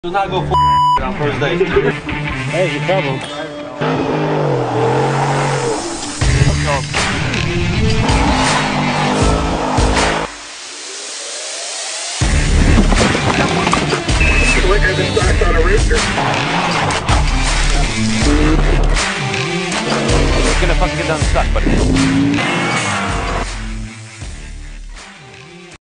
Do not go for on first date. Hey, your problem. Quicker than socks on a rooster. It's gonna fucking get done stuck, buddy.